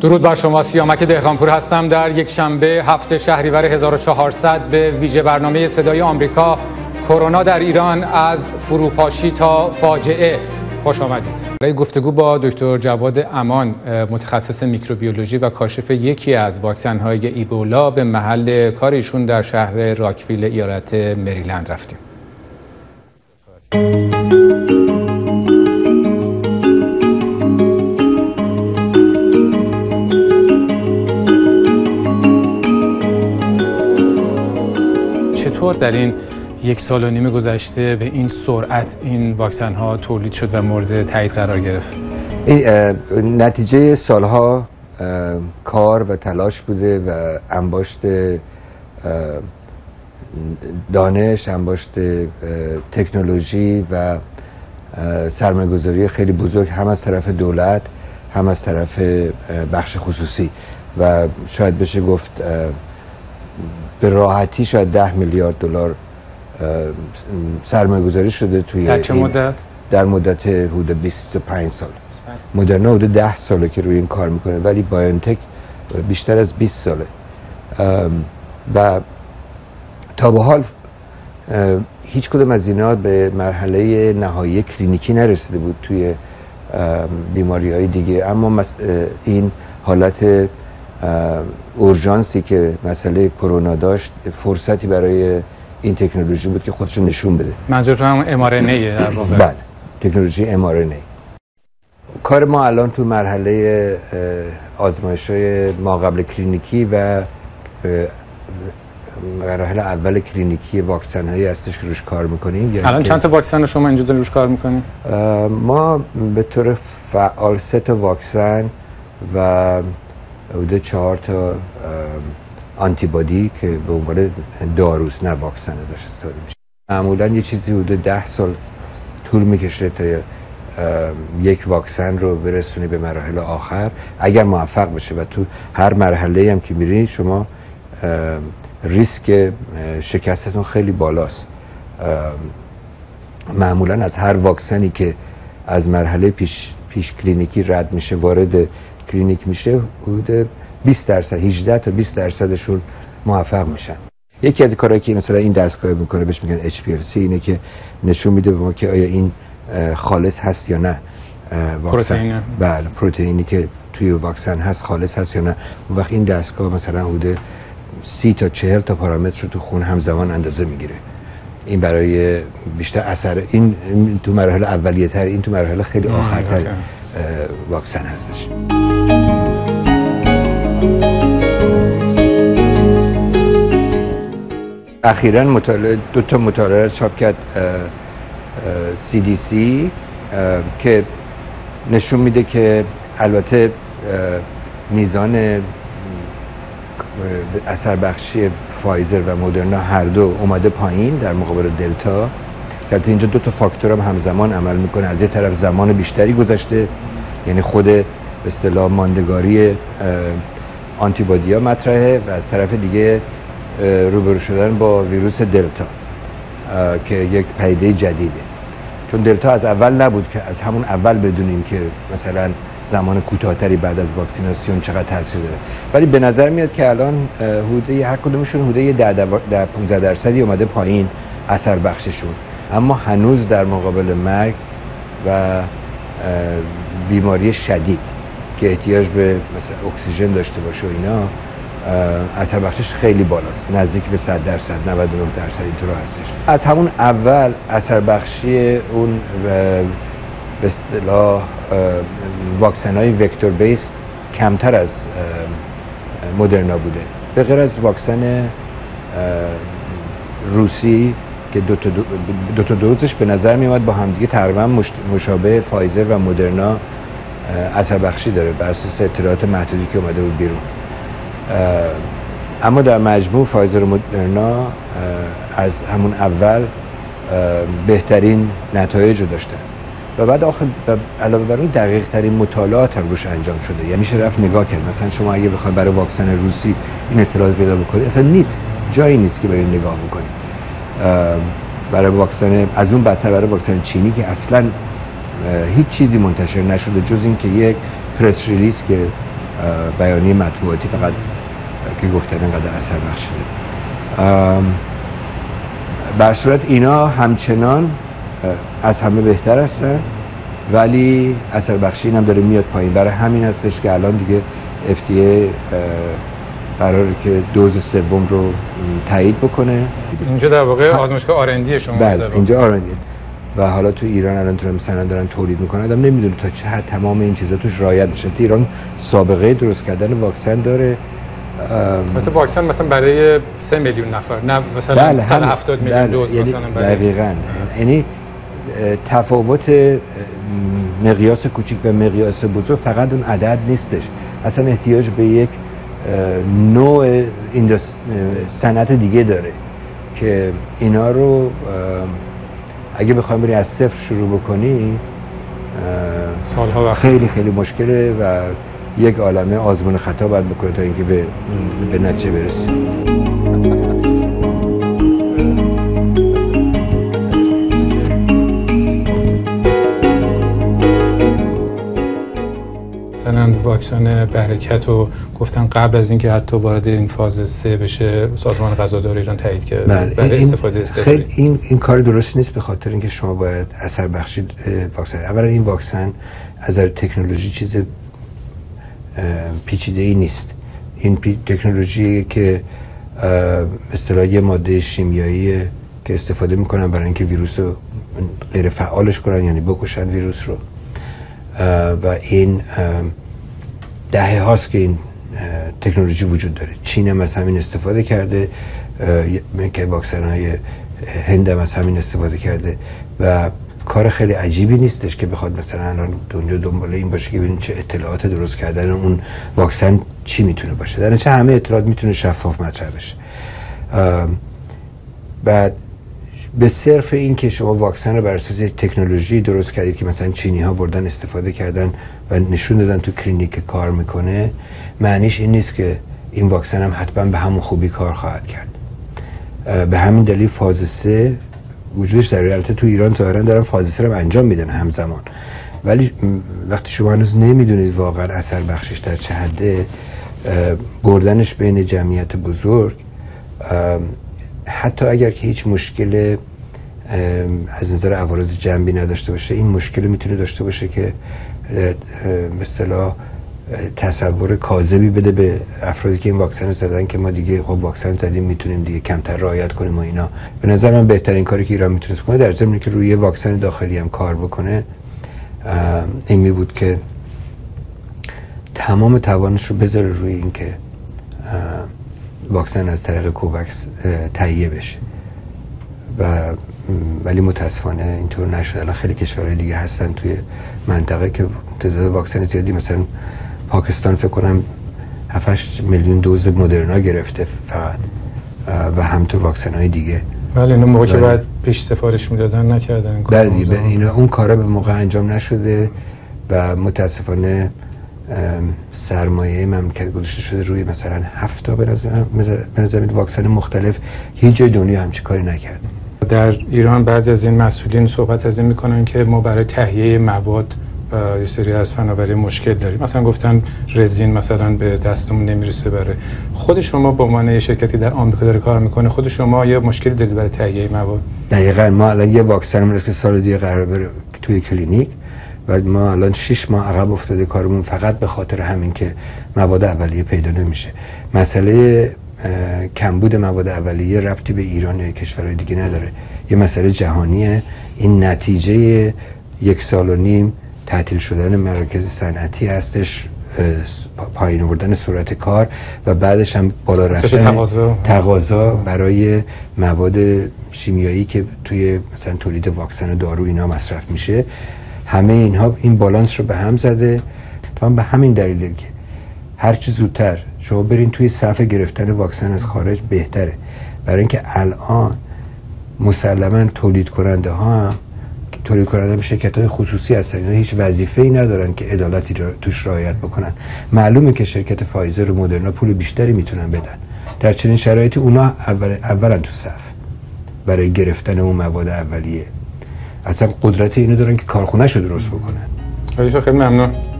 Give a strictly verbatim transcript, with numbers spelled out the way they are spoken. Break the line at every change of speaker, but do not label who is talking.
درود بر شما. سیامک دهقانپور هستم. در یک شنبه هفت شهریور هزار و چهارصد به ویژه برنامه صدای آمریکا کرونا در ایران از فروپاشی تا فاجعه خوش آمدید. برای گفتگو با دکتر جواد امان، متخصص میکروبیولوژی و کاشف یکی از واکسن‌های ایبولا، به محل کار ایشون در شهر راکویل ایالت مریلند رفتیم. چطور در این یک سال و نیم گذشته به این سرعت این واکسن ها تولید شد و مورد تایید قرار گرفت؟
این نتیجه سالها کار و تلاش بوده و انباشت دانش، انباشت تکنولوژی و سرمایه‌گذاری خیلی بزرگ هم از طرف دولت هم از طرف بخش خصوصی و شاید بشه گفت به راحتی شاید ده میلیارد دلار سرمایه گذاری شده توی
در چه مدت؟
در مدت حدود بیست و پنج سال. مدرنا حدود ده ساله که روی این کار میکنه، ولی بایونتک بیشتر از بیست ساله و تا به حال هیچ کدوم از اینا به مرحله نهایی کلینیکی نرسیده بود توی بیماری های دیگه، اما این حالت اورژانسی که مسئله کرونا داشت فرصتی برای این تکنولوژی بود که خودش نشون بده.
منظورتون هم ام آر ان ای در واقع؟
بله، تکنولوژی ام آر ان ای. کار ما الان تو مرحله آزمایش‌های ما قبل کلینیکی و مرحله اول کلینیکی واکسن‌هایی هستش که روش کار می‌کنیم.
یعنی الان چند تا واکسن شما اینجا روش کار می‌کنید؟
ما به طور فعال سه تا واکسن و حدود چهار تا آنتیبادی که به عنوان داروست، نه واکسن، ازش استفاده میشه. معمولا یه چیزی حدود ده سال طول میکشه تا یک واکسن رو برسونی به مراحل آخر اگر موفق بشه، و تو هر مرحله هم که میری شما ریسک شکستتون خیلی بالاست. معمولا از هر واکسنی که از مرحله پیش پیش کلینیکی رد میشه وارد کلینیک میشه حدود بیست درصد، هجده تا بیست درصدشون موفق میشن. یکی از کارهایی که مثلا این دستگاه میکنه بهش میگن اچ پی ال سی، اینه که نشون میده به ما که آیا این خالص هست یا نه واکسن.
پروتئین.
بله، پروتئینی که توی واکسن هست خالص هست یا نه. اون وقت این دستگاه مثلا حدود سی تا چهل تا پارامتر رو تو خون همزمان اندازه میگیره. این برای بیشتر اثر این تو مراحل اولیه تر، این تو مراحل خیلی آخرتر واکسن هستش. اخیراً مطالعه دو تا مطالعه چاپ کرد سی دی سی که نشون میده که البته میزان اثر بخشی فایزر و مدرنا هر دو اومده پایین در مقابل دلتا، که اینجا دو تا فاکتور هم همزمان عمل میکنه. از یه طرف زمان بیشتری گذشته، یعنی خود به اصطلاح ماندگاری آنتیبادی ها مطرحه، و از طرف دیگه روبرو شدن با ویروس دلتا که یک پدیده جدیده. چون دلتا از اول نبود که از همون اول بدونیم که مثلا زمان کوتاه‌تری بعد از واکسیناسیون چقدر تاثیر داره، ولی به نظر میاد که الان حدود هر کدومشون حدود ده پانزده درصدی اومده پایین اثر بخششون، اما هنوز در مقابل مرگ و بیماری شدید که احتیاج به مثلا اکسیژن داشته باشه و اینا اثر بخشش خیلی بالاست، نزدیک به صد درصد، نود و نه درصد اینطور هستش. از همون اول اثر بخشی اون به اصطلاح واکسن‌های وکتور بیس کمتر از مدرنا بوده، به غیر از واکسن روسی که دو تا دو, دو تا دوزش به نظر می اومد با همدیگه تقریبا مشابه فایزر و مدرنا اثر بخشی داره بر اساس اطلاعات محدودی که اومده بود بیرون. اما در مجموع فایزر و مدرنا از همون اول بهترین نتایج رو داشتن و بعد آخر علاوه بر اون دقیق ترین مطالعات هم روش انجام شده. یعنی میشه رفت نگاه کرد، مثلا شما اگه بخواید برای واکسن روسی این اطلاعات پیدا بکنید اصلا نیست، جایی نیست که برای نگاه بکنید. برای واکسن از اون بدتر برای واکسن چینی که اصلا هیچ چیزی منتشر نشده جز این که یک پرس ریلیز که بیانیه مطبوعاتی فقط که گفتن اینقدر اثر بخشیده. بر صورت اینا همچنان از همه بهتر هستن، ولی اثر بخشی این هم داره میاد پایین. برای همین هستش که الان دیگه اف دی ای قراره که دوز سوم رو تایید بکنه.
اینجا در واقع آزمایشگاه آر ان دی شما.
بله اینجا آر ان دی و حالا تو ایران الان تو مثلا دارن تولید میکنن. آدم نمیدونه تا چه حد تمام این چیزا توش رعایت میشه. ایران سابقه درست کردن واکسن داره.
البته واکسن مثلا برای سه میلیون نفر، نه مثلا صد و هفتاد میلیون دوز
یعنی
مثلا برای.
دقیقاً یعنی تفاوت مقیاس کوچیک و مقیاس بزرگ فقط اون عدد نیستش، اصلا احتیاج به یک نوع صنعت دیگه داره که اینا رو اگه بخوایم بری از صفر شروع بکنی
سالها وقت
خیلی خیلی مشکله و یک عالمه آزمون خطا باید بکنه تا اینکه به به نتیجه برسی.
مثلا واکسن برکت رو گفتن قبل از اینکه حتی وارد این فاز سه بشه سازمان غذادار ایران تایید کرد برای استفاده استفاده.
این این کار درست نیست، به خاطر اینکه شما باید اثر بخشی واکسن. اولا این واکسن از نظر تکنولوژی چیز پیچیده ای نیست. این تکنولوژی که اصطلاحاً یه ماده شیمیایی که استفاده میکنن برای اینکه ویروس رو غیر فعالش کنن، یعنی بکشن ویروس رو. و این دهه هاست که این تکنولوژی وجود داره. چین هم از همین استفاده کرده، که واکسن های هند هم از همین استفاده کرده و کار خیلی عجیبی نیستش که بخواد مثلا الان دنیا دنبال این باشه که ببینیم چه اطلاعات درست کردن اون واکسن چی میتونه باشه. در نتیجه همه اطلاعات میتونه شفاف مطرح بشه. بعد به صرف این که شما واکسن رو بر اساس تکنولوژی درست کردید که مثلا چینی ها بردن استفاده کردن و نشون دادن تو کلینیک کار میکنه، معنیش این نیست که این واکسن هم حتما به همون خوبی کار خواهد کرد. به همین دلیل فاز سه وجودش در حالت تو ایران ظاهرا دارن فاز سه رو انجام میدن همزمان، ولی وقتی شما هنوز نمیدونید واقعا اثر بخشش در چه حده، بردنش بین جمعیت بزرگ حتی اگر که هیچ مشکل از نظر عوارض جنبی نداشته باشه، این مشکل میتونه داشته باشه که به اصطلاح تصور کاذبی بده به افرادی که این واکسن زدن که ما دیگه خب واکسن زدیم میتونیم دیگه کمتر رعایت کنیم و اینا. به نظر من بهترین کاری که ایران میتونه کنه در ضمن که روی واکسن داخلی هم کار بکنه این می بود که تمام توانش رو بذاره روی این که واکسن از طریق کووکس تهیه بشه و ولی متاسفانه اینطور نشد. الان خیلی کشورهای دیگه هستن توی منطقه که تعداد واکسن زیادی، مثلا پاکستان فکر کنم هفت هشت میلیون دوز مدرنا گرفته فقط و همطور واکسن های دیگه.
بله اینا موقعی که باید پیش سفارش میدادن نکردن.
بله دیگه اینا اون کارا به موقع انجام نشده و متاسفانه سرمایه مملکت گذاشته شده روی مثلا هفت تا به نظر واکسن مختلف. هیچ جای دنیا همچین کاری نکرده.
در ایران بعضی از این مسئولین صحبت از این میکنن که ما برای تهیه مواد یه سری از فناوری مشکل داریم، مثلا گفتن رزین مثلا به دستمون نمیرسه. برای خود شما به عنوان یه شرکتی در آمریکا داره کار میکنه، خود شما یه مشکلی دارید برای تهیه مواد؟
دقیقاً ما الان یه واکسن میرسه که سال دیگه قرار بره توی کلینیک و ما الان شش ماه عقب افتاده کارمون فقط به خاطر همین که مواد اولیه پیدا نمیشه. مسئله کمبود مواد اولیه ربطی به ایران یا کشورهای دیگه نداره، یه مسئله جهانیه. این نتیجه یک سال و نیم تعطیل شدن مراکز صنعتی هستش، پایین آوردن سرعت کار و بعدش هم بالا رفتن تقاضا برای مواد شیمیایی که توی مثلا تولید واکسن و دارو اینا مصرف میشه. همه اینها این بالانس رو به هم زده. تمام به همین دلیله که هر چه زودتر شما برین توی صف گرفتن واکسن از خارج بهتره، برای اینکه الان مسلما تولید کننده ها هم تولید کننده به شرکت‌های خصوصی هستن، اینا هیچ وظیفه‌ای ندارن که عدالتی رو توش رعایت بکنن. معلومه که شرکت فایزر و مدرنا پول بیشتری میتونن بدن، در چنین شرایطی اونا اول اولا تو صف برای گرفتن اون مواد اولیه، اصلا قدرت اینو دارن که کارخونه‌شو درست بکنن.
خیلی خیلی ممنون.